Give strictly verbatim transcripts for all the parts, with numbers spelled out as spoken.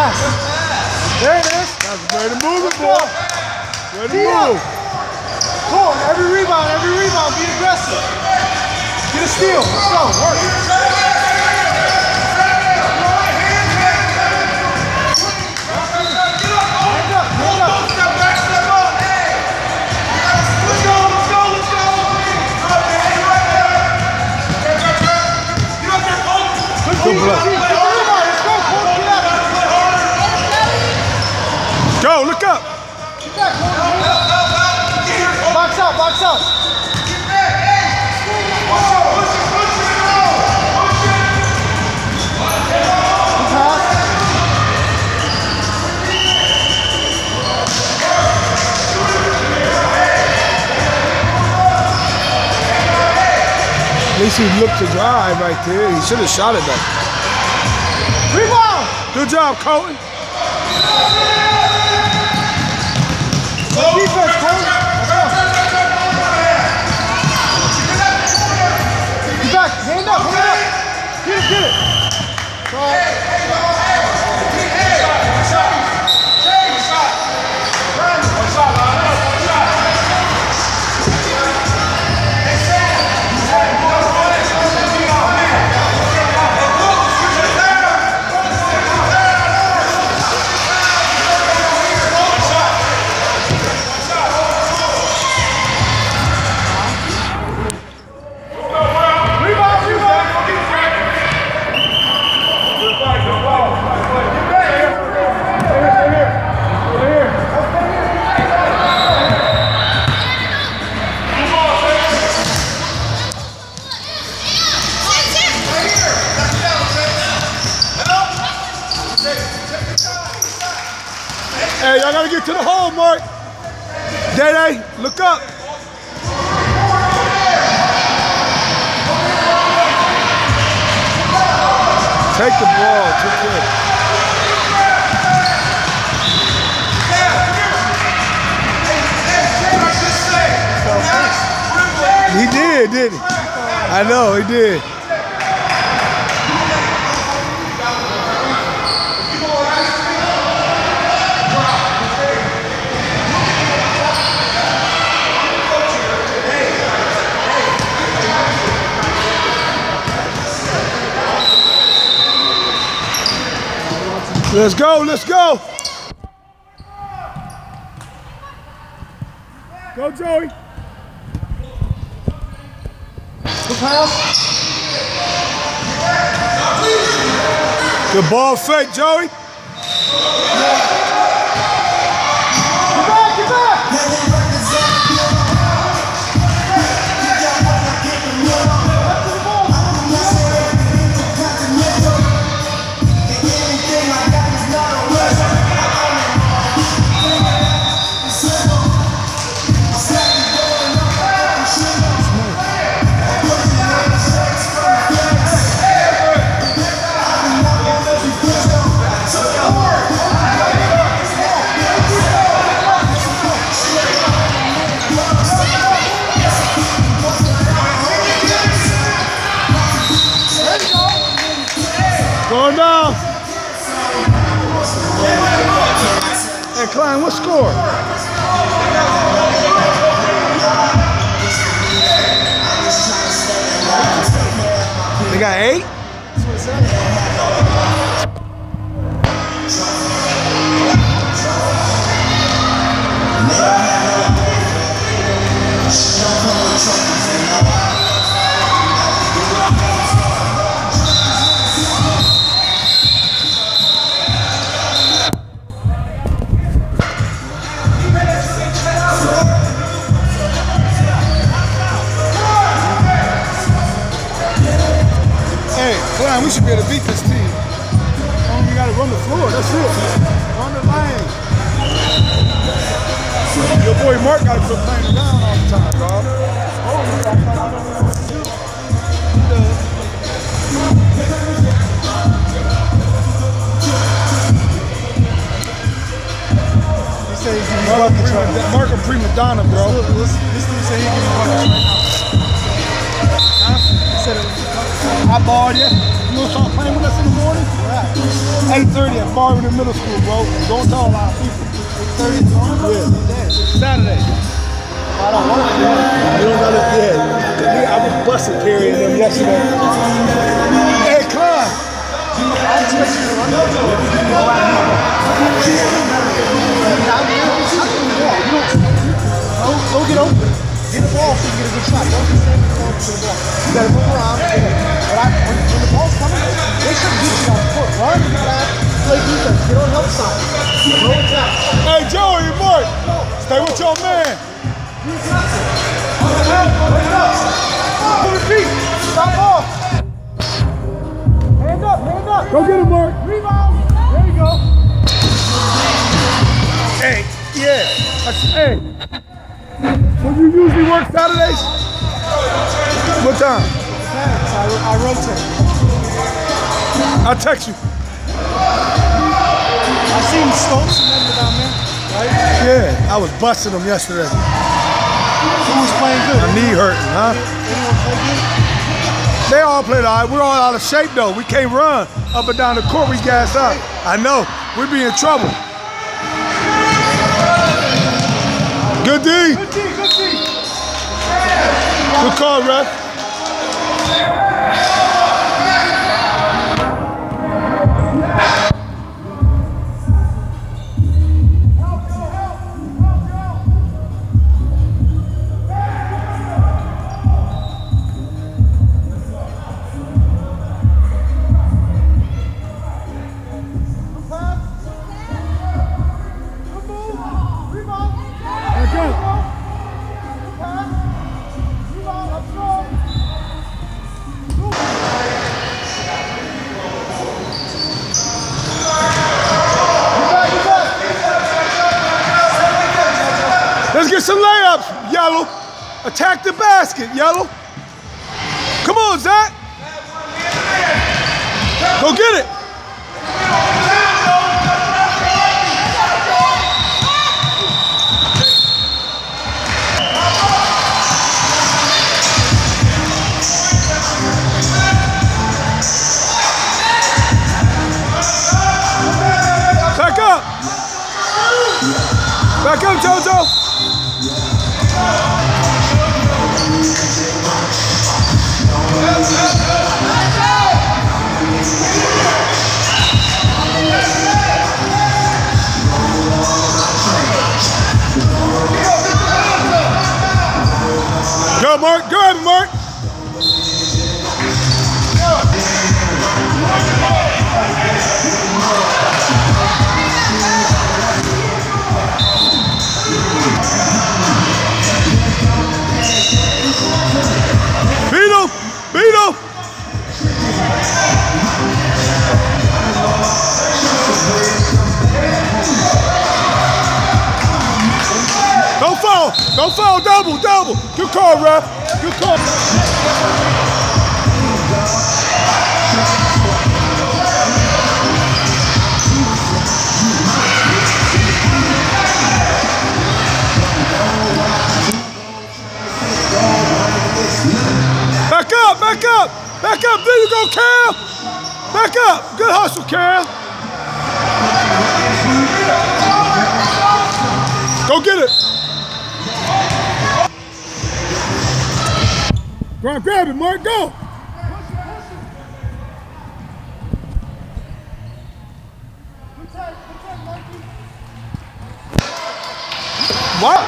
pass. There it is. That's ready to move it, boy. Ready to move. Come on, every rebound, every rebound, be aggressive. Get a steal. Let's go. Work. Good block. Go, look up. Box out, box out. At least he looked to drive right there. He should have shot it though. Rebound! Good job, Colton. Good defense, Colton. Get back, hand up, hand up. Get it, get it. Go. Hey, y'all gotta get to the hole, Mark. Day-Day, look up. Take the ball, take it. He did, didn't he? I know, he did. Let's go, let's go. Go, Joey. Good pass. Good ball fake, Joey. Get back, get back. Going down. Hey, Klein, what score? They got eight? Klein, we should be able to beat this team. Only got to run the floor, that's it. Run the lane. Your boy Mark got to quit playing around all the time, dog. He said he's giving Mark, buckets prima, right now. Mark a prima donna, bro. This dude said he's giving buckets right now. Huh? He said it. I balled you. gonna start playing with us in the morning? Yeah. eight thirty at Marvin Middle School, bro. Don't tell a lot of people. eight thirty in the morning? Yeah. Saturday. I don't want to. You don't gotta, yeah. I was busting Perry and them yesterday. Hey, Klein. I'll switch you to run. Go Go get open. Get the ball so you get a good shot. Don't just stand there and the ball. You gotta move around. Get it. But I, when, when the ball's coming, they shouldn't beat you on the foot. Run, back, play defense. Get on the other side. Throw it down. Hey, Joey, Mark. Stay with your man. Put the feet. Stop off. Hand up, hand up. Go get him, Mark. Rebound. There you go. Hey, yeah. That's, hey. When you usually work Saturdays? What time? Thanks. I, I rotate. I'll text you. I seen Stokes and them down there, right? Yeah, I was busting them yesterday. Who was playing good? My knee hurting, huh? Anyone play good? They all played all right. We're all out of shape though. We can't run up and down the court. We gassed up. I know. We'd be in trouble. Good D. Good D, good D. Good call, ref. Let's get some layups, Yellow. Attack the basket, Yellow. Come on, Zach. Go get it. Back up. Back up, Jojo. Go, Mark. Go ahead, Mark. Beat him! Beat him! Don't fall! Don't fall! Double! Double! Good call, ref! Good call! Back up! Back up! Back up! There you go, Cam! Back up! Good hustle, Cam! Go get it! Grab, grab it, Mark, go! What?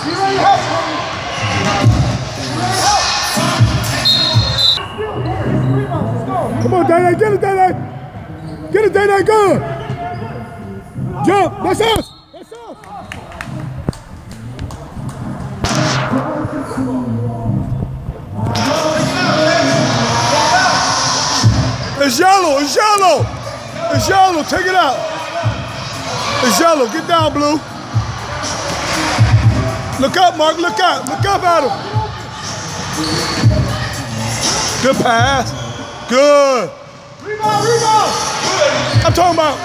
Come on, Day-Day, get it, Day-Day! Get it, Day-Day, good! Jump, that's us! That's us! It's yellow, it's yellow! It's yellow, take it out! It's yellow, get down, Blue! Look up, Mark, look up, look up at him! Good pass, good! Rebound, rebound! I'm talking about...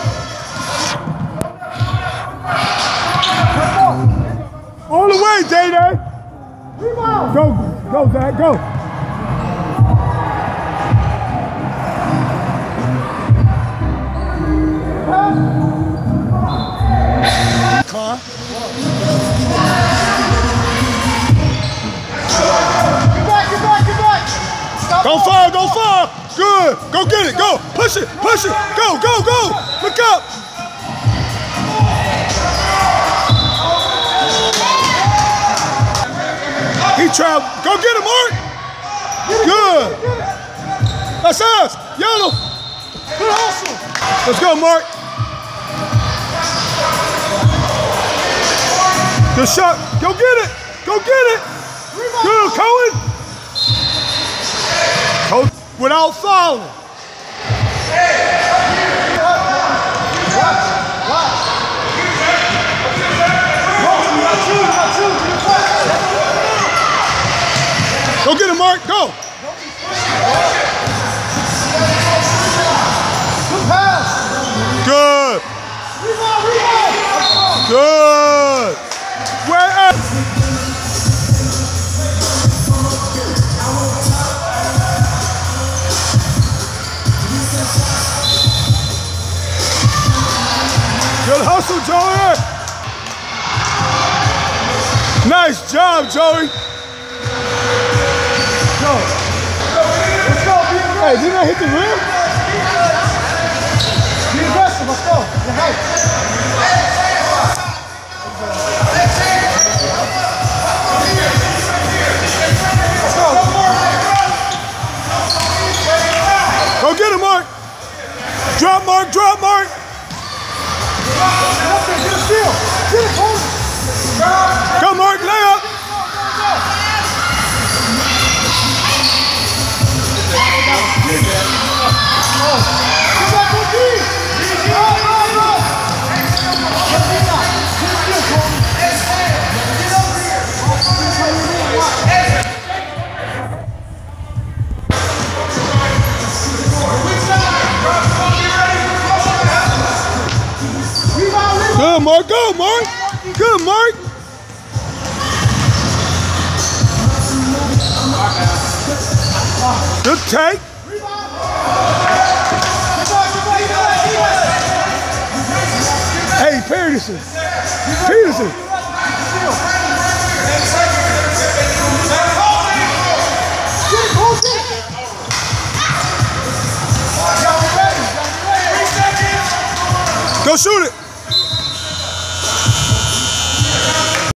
All the way, Day-Day! Rebound! Go, go, Zach, go! Good. Go get it. Go. Push it. Push it. Go. Go. Go. Look up. He tried. Go get him, Mark. Good. That's us. Yellow. Good hustle. Let's go, Mark. Good shot. Go get it. Go get it. Good, Cohen. Coach, without fouling. Go get him, Mark. Go. Good pass. Good. Rebound, rebound. Good. Where at? Good hustle, Joey. Nice job, Joey. Go. Let's go. Be aggressive. Hey, didn't I hit the rim? Be aggressive. Let's go. You're hype. Go get him, Mark. Drop, Mark. Drop, Mark. Get up there. Get a steal. Get it, Cole. Go, Mark. Layup. Good, Mark. Go, Mark. Good, Mark. Good take. Hey, Peterson. Peterson. Go shoot it.